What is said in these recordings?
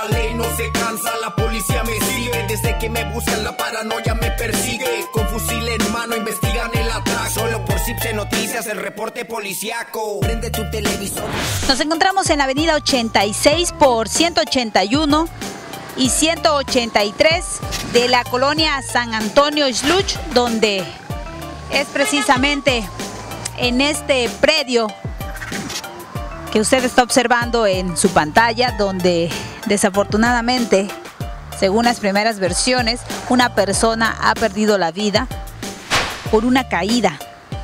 La ley no se cansa, la policía me sigue. Desde que me buscan la paranoia me persigue. Con fusil en mano investigan el ataque. Solo por Cipse Noticias el reporte policiaco. Prende tu televisor. Nos encontramos en la avenida 86 por 181 y 183 de la colonia San Antonio Isluch, donde es precisamente en este predio que usted está observando en su pantalla, donde desafortunadamente, según las primeras versiones, una persona ha perdido la vida por una caída.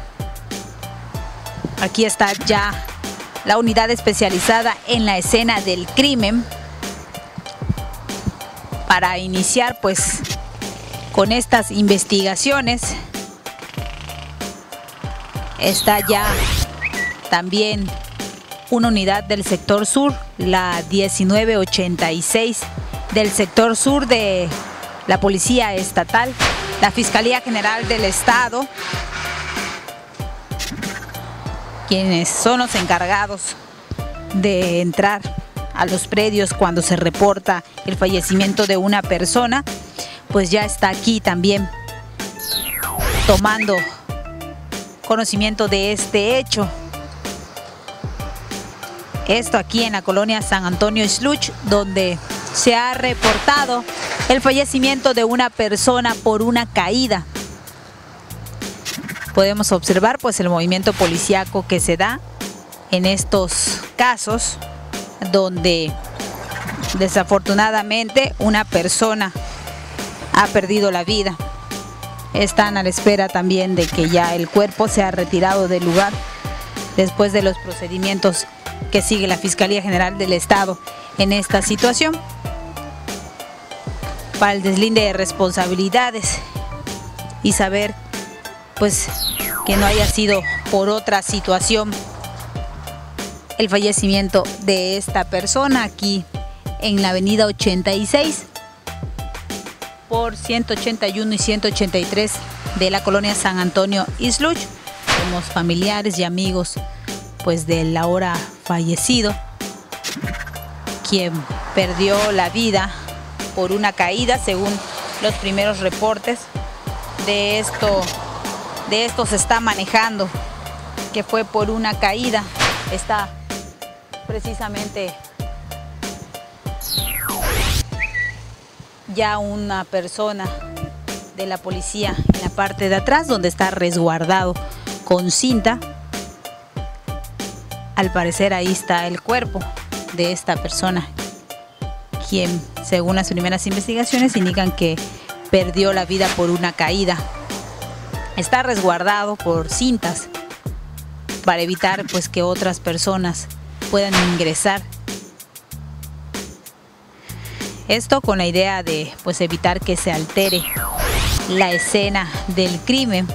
Aquí está ya la unidad especializada en la escena del crimen para iniciar pues con estas investigaciones. Está ya también una unidad del sector sur, la 1986 del sector sur de la Policía Estatal, la Fiscalía General del Estado, quienes son los encargados de entrar a los predios cuando se reporta el fallecimiento de una persona, pues ya está aquí también tomando conocimiento de este hecho. Esto aquí en la colonia San Antonio Isluch, donde se ha reportado el fallecimiento de una persona por una caída. Podemos observar pues el movimiento policíaco que se da en estos casos, donde desafortunadamente una persona ha perdido la vida. Están a la espera también de que ya el cuerpo sea retirado del lugar después de los procedimientos que sigue la Fiscalía General del Estado en esta situación para el deslinde de responsabilidades y saber pues que no haya sido por otra situación el fallecimiento de esta persona aquí en la avenida 86 por 181 y 183 de la colonia San Antonio Isluch. Somos familiares y amigos pues del ahora fallecido, quien perdió la vida por una caída, según los primeros reportes. De esto se está manejando que fue por una caída. Está precisamente ya una persona de la policía en la parte de atrás, donde está resguardado con cinta. Al parecer ahí está el cuerpo de esta persona, quien según las primeras investigaciones indican que perdió la vida por una caída. Está resguardado por cintas para evitar pues que otras personas puedan ingresar. Esto con la idea de pues evitar que se altere la escena del crimen.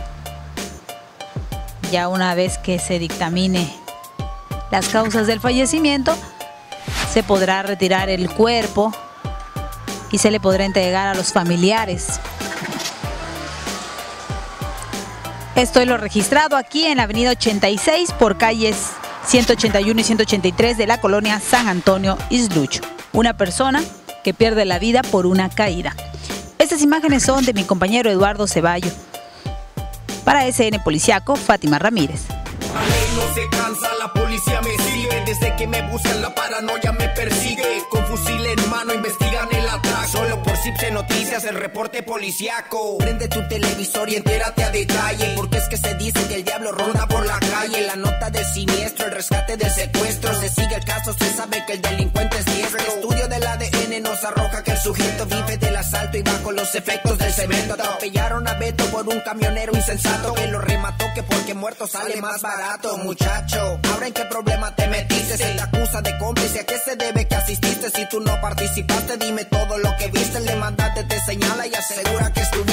Ya una vez que se dictamine las causas del fallecimiento, se podrá retirar el cuerpo y se le podrá entregar a los familiares. Esto es lo registrado aquí en la avenida 86 por calles 181 y 183 de la colonia San Antonio Isluch. Una persona que pierde la vida por una caída. Estas imágenes son de mi compañero Eduardo Ceballo. Para SN Policiaco, Fátima Ramírez. La ley no se cansa, la policía me sigue. Desde que me buscan la paranoia me persigue. Con fusil en mano investigan el ataque. Solo por Cipse Noticias el reporte policiaco. Prende tu televisor y entérate a detalle, porque es que se dice que el diablo ronda por la calle. La nota del siniestro, el rescate del secuestro. Se sigue el caso, se sabe que el delincuente es diestro. El estudio del ADN nos arroja que el sujeto vive del asalto y bajo los efectos del cemento. Atropellaron a Beto por un camionero insensato que lo remató, que porque muerto sale más barato. Muchacho, ahora en qué problema te metiste. Se te acusa de cómplice, ¿a qué se debe que asististe? Si tú no participaste, dime todo lo que viste. El demandante te señala y asegura que estuviste.